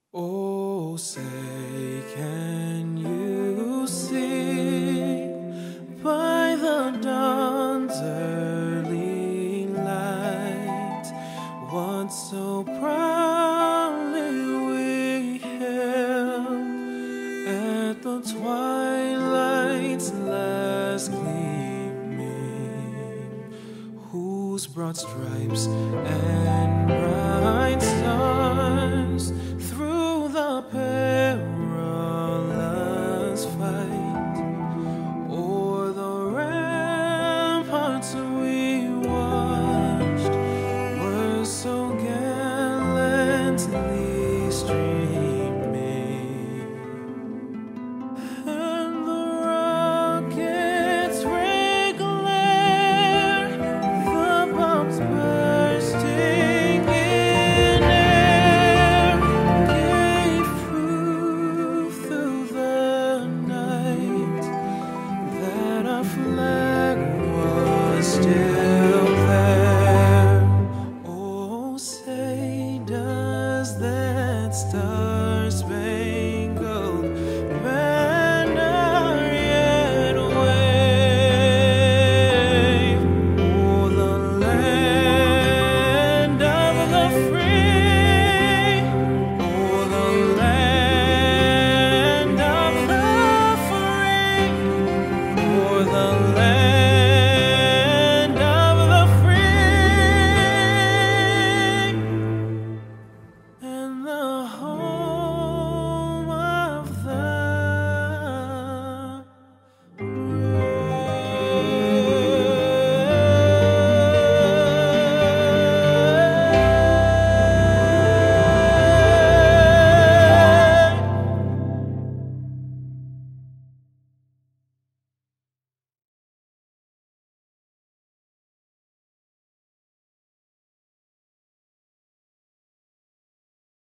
Oh, say, can you see by the dawn's early light what so proudly we hailed at the twilight's last gleaming, whose broad stripes and bright stars through the perilous fight o'er the ramparts we watched were so gallantly streaming, and the rockets' red glare, the bombs bursting in air, gave proof through the night that our flag was still there. Oh, say, does that star